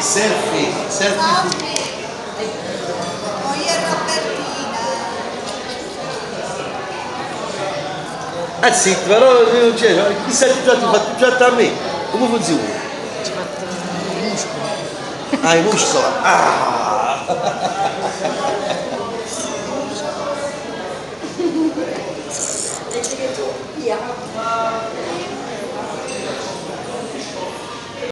E selfie. Poi è Robertina. Sì, però non c'è, chissà che già ti fatto già a me. Come funziona? Ci ha fatto i muscoli. I muscoli.